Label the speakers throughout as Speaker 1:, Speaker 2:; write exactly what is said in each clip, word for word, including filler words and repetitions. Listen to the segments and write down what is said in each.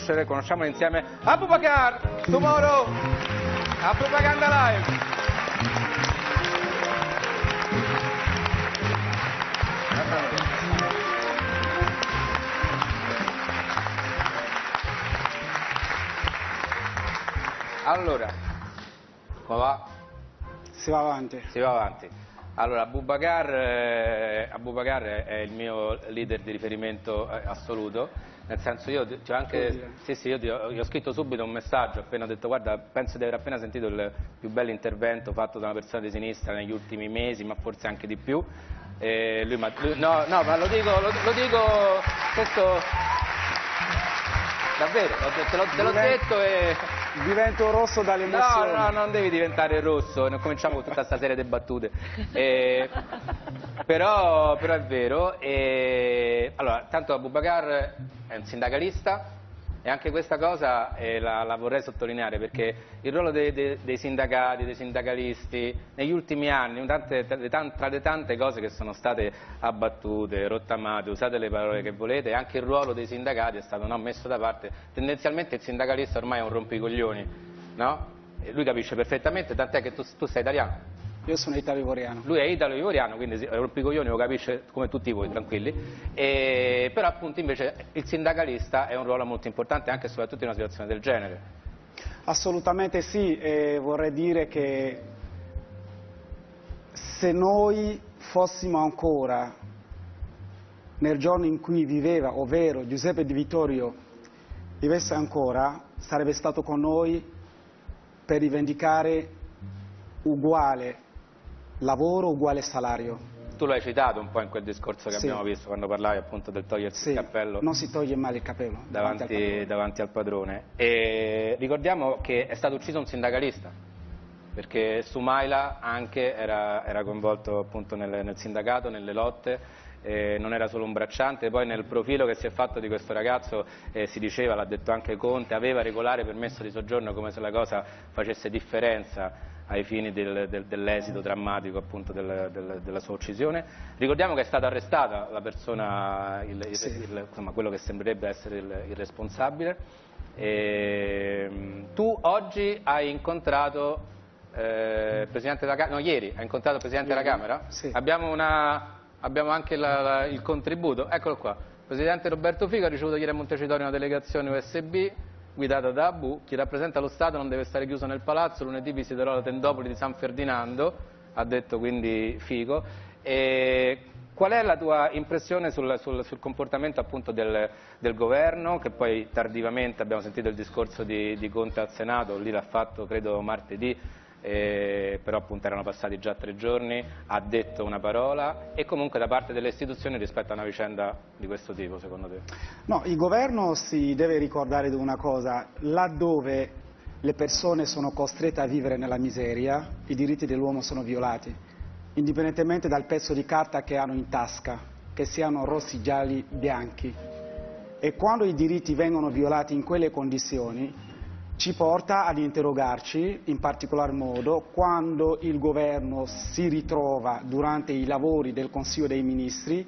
Speaker 1: conoscere, conosciamolo insieme. Abubakar Tomorrow a Propaganda Live. Allora, come va?
Speaker 2: Si va avanti.
Speaker 1: Si va avanti. Allora, Abubakar, eh, Abubakar è il mio leader di riferimento eh, assoluto, nel senso io ti ho anche, sì, sì, io ti ho, gli ho scritto subito un messaggio, appena ho detto guarda, penso di aver appena sentito il più bello intervento fatto da una persona di sinistra negli ultimi mesi, ma forse anche di più. E lui, ma, lui, no, no, ma lo dico, lo, lo dico, questo, davvero, te l'ho, te l'ho detto e...
Speaker 2: Divento rosso dall'emozione.
Speaker 1: No, no, non devi diventare rosso, non cominciamo con tutta questa serie di battute. Eh, però, però è vero. E, allora, tanto Abubakar è un sindacalista e anche questa cosa eh, la, la vorrei sottolineare perché il ruolo dei, dei, dei sindacati, dei sindacalisti negli ultimi anni, tante, tra, tra le tante cose che sono state abbattute, rottamate, usate le parole che volete, anche il ruolo dei sindacati è stato no, messo da parte. Tendenzialmente il sindacalista ormai è un rompicoglioni, no? E lui capisce perfettamente, tant'è che tu, tu sei italiano.
Speaker 2: Io sono italo-ivoriano.
Speaker 1: Lui è italo-ivoriano, quindi il rompicoglioni lo capisce come tutti voi, tranquilli. E, però appunto invece il sindacalista è un ruolo molto importante anche e soprattutto in una situazione del genere.
Speaker 2: Assolutamente sì, e vorrei dire che se noi fossimo ancora nel giorno in cui viveva, ovvero Giuseppe Di Vittorio vivesse ancora, sarebbe stato con noi per rivendicare uguale lavoro, uguale salario.
Speaker 1: Tu l'hai citato un po' in quel discorso che
Speaker 2: sì.
Speaker 1: abbiamo visto quando parlavi appunto del togliersi
Speaker 2: sì.
Speaker 1: il cappello.
Speaker 2: Non si toglie mai il cappello
Speaker 1: davanti,
Speaker 2: davanti, al padrone.
Speaker 1: davanti al padrone. E ricordiamo che è stato ucciso un sindacalista, perché Soumaila anche era, era coinvolto appunto nel, nel sindacato, nelle lotte. Eh, non era solo un bracciante, poi nel profilo che si è fatto di questo ragazzo eh, si diceva, l'ha detto anche Conte, aveva regolare permesso di soggiorno, come se la cosa facesse differenza ai fini del, del, dell'esito drammatico appunto del, del, della sua uccisione. Ricordiamo che è stata arrestata la persona, il, il,
Speaker 2: sì.
Speaker 1: il, insomma, quello che sembrerebbe essere il, il responsabile. E, tu oggi hai incontrato eh, il Presidente della Camera, no ieri hai incontrato il Presidente ieri. della Camera?
Speaker 2: Sì.
Speaker 1: Abbiamo una... Abbiamo anche la, la, il contributo, eccolo qua. Il Presidente Roberto Fico ha ricevuto ieri a Montecitorio una delegazione U S B guidata da Abu. Chi rappresenta lo Stato non deve stare chiuso nel palazzo, lunedì visiterò la tendopoli di San Ferdinando, ha detto quindi Fico. E qual è la tua impressione sul, sul, sul comportamento appunto del, del governo, che poi tardivamente abbiamo sentito il discorso di, di Conte al Senato, lì l'ha fatto credo martedì, Eh, però appunto erano passati già tre giorni, ha detto una parola, e comunque da parte delle istituzioni rispetto a una vicenda di questo tipo, secondo te?
Speaker 2: No, il governo si deve ricordare di una cosa: laddove le persone sono costrette a vivere nella miseria, i diritti dell'uomo sono violati, indipendentemente dal pezzo di carta che hanno in tasca, che siano rossi, gialli, bianchi. E quando i diritti vengono violati in quelle condizioni ci porta ad interrogarci, in particolar modo quando il governo si ritrova durante i lavori del Consiglio dei Ministri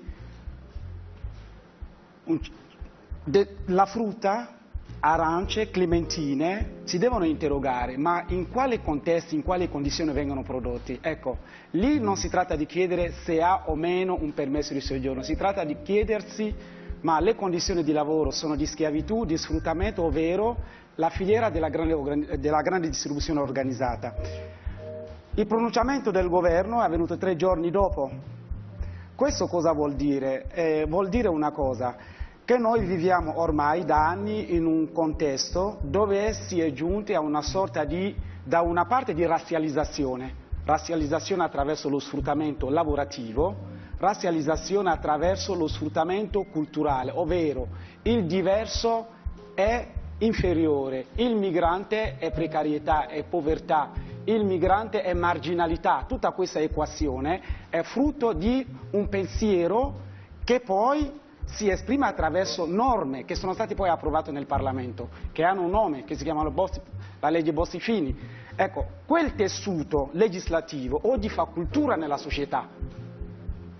Speaker 2: un, de, la frutta, arance, clementine, si devono interrogare, ma in quale contesto, in quali condizioni vengono prodotti? Ecco, lì non si tratta di chiedere se ha o meno un permesso di soggiorno, si tratta di chiedersi ma le condizioni di lavoro sono di schiavitù, di sfruttamento, ovvero la filiera della grande, della grande distribuzione organizzata. Il pronunciamento del governo è avvenuto tre giorni dopo. Questo cosa vuol dire? Eh, vuol dire una cosa, che noi viviamo ormai da anni in un contesto dove si è giunti a una sorta di, da una parte di razzializzazione, razzializzazione attraverso lo sfruttamento lavorativo, razzializzazione attraverso lo sfruttamento culturale, ovvero il diverso è inferiore, il migrante è precarietà, è povertà, il migrante è marginalità. Tutta questa equazione è frutto di un pensiero che poi si esprime attraverso norme che sono state poi approvate nel Parlamento, che hanno un nome, che si chiamano Bossi, la legge Bossi-Fini. Ecco, quel tessuto legislativo oggi fa cultura nella società.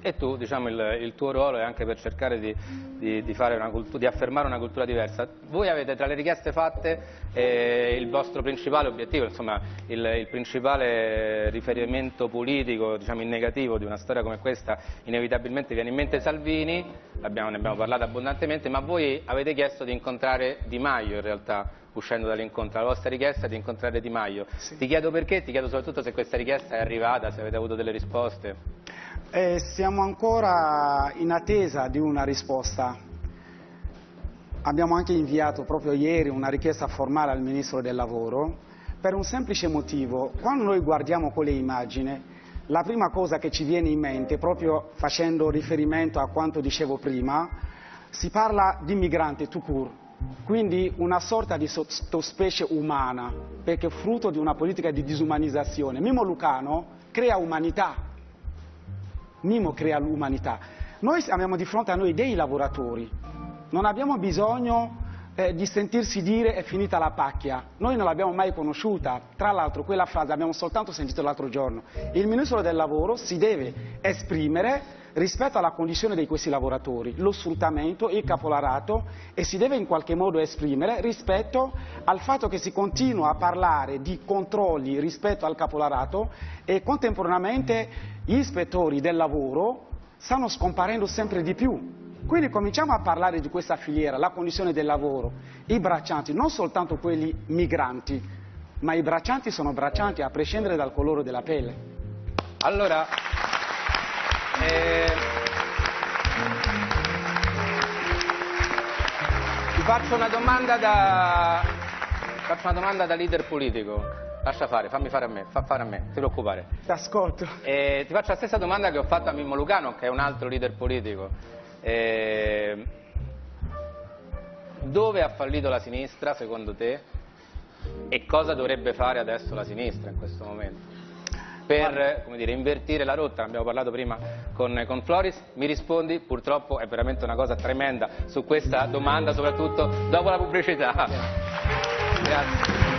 Speaker 1: e tu, diciamo, il, il tuo ruolo è anche per cercare di, di, di, fare una cultura, di affermare una cultura diversa. Voi avete tra le richieste fatte eh, il vostro principale obiettivo, insomma il, il principale riferimento politico, diciamo in negativo di una storia come questa, inevitabilmente viene in mente Salvini, abbiamo, ne abbiamo parlato abbondantemente, ma voi avete chiesto di incontrare Di Maio in realtà, uscendo dall'incontro. La vostra richiesta è di incontrare Di Maio. Sì. Ti chiedo perché, ti chiedo soprattutto se questa richiesta è arrivata, se avete avuto delle risposte.
Speaker 2: Eh, siamo ancora in attesa di una risposta. Abbiamo anche inviato proprio ieri una richiesta formale al Ministro del Lavoro per un semplice motivo. Quando noi guardiamo quelle immagini, la prima cosa che ci viene in mente, proprio facendo riferimento a quanto dicevo prima, si parla di migranti tout court, quindi una sorta di sottospecie umana, perché è frutto di una politica di disumanizzazione. Mimmo Lucano crea umanità. Mimmo crea l'umanità. Noi abbiamo di fronte a noi dei lavoratori, non abbiamo bisogno eh, di sentirsi dire è finita la pacchia, noi non l'abbiamo mai conosciuta, tra l'altro quella frase l'abbiamo soltanto sentita l'altro giorno. Il Ministro del Lavoro si deve esprimere rispetto alla condizione di questi lavoratori, lo sfruttamento, il capolarato, e si deve in qualche modo esprimere rispetto al fatto che si continua a parlare di controlli rispetto al capolarato e contemporaneamente gli ispettori del lavoro stanno scomparendo sempre di più. Quindi cominciamo a parlare di questa filiera, la condizione del lavoro, i braccianti, non soltanto quelli migranti, ma i braccianti sono braccianti a prescindere dal colore della pelle.
Speaker 1: Allora, eh, ti faccio una domanda da, faccio una domanda da leader politico. Lascia fare, fammi fare a me, fa fare a me, non ti preoccupare.
Speaker 2: Ti ascolto.
Speaker 1: Eh, ti faccio la stessa domanda che ho fatto a Mimmo Lucano, che è un altro leader politico. Eh, dove ha fallito la sinistra, secondo te? E cosa dovrebbe fare adesso la sinistra in questo momento? Per, come dire, invertire la rotta, ne abbiamo parlato prima con, con Floris. Mi rispondi? Purtroppo è veramente una cosa tremenda su questa domanda, soprattutto dopo la pubblicità. Grazie.